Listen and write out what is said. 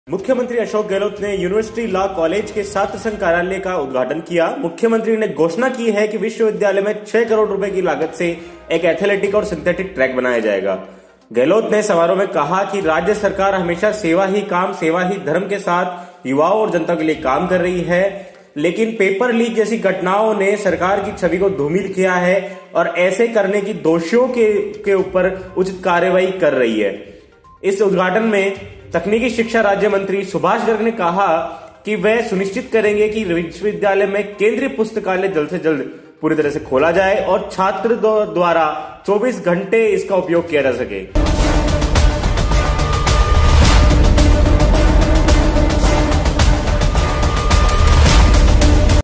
मुख्यमंत्री अशोक गहलोत ने university law college के छात्र संघ कार्यालय का उद्घाटन किया। मुख्यमंत्री ने घोषणा की है कि विश्वविद्यालय में 6 करोड़ रुपए की लागत से एक एथलेटिक और सिंथेटिक ट्रैक बनाया जाएगा। गहलोत ने समारोह में कहा कि राज्य सरकार हमेशा सेवा ही काम, सेवा ही धर्म के साथ युवाओं और जनता के लिए काम कर रही है, लेकिन पेपर लीक जैसी घटनाओं ने सरकार की छवि को धूमिल किया है और ऐसे करने की दोषियों के ऊपर उचित कार्रवाई कर रही है। इस उद्घाटन में तकनीकी शिक्षा राज्य मंत्री सुभाष गर्ग ने कहा कि वह सुनिश्चित करेंगे कि विश्वविद्यालय में केंद्रीय पुस्तकालय जल्द से जल्द पूरी तरह से खोला जाए और छात्र द्वारा 24 घंटे इसका उपयोग किया जा सके।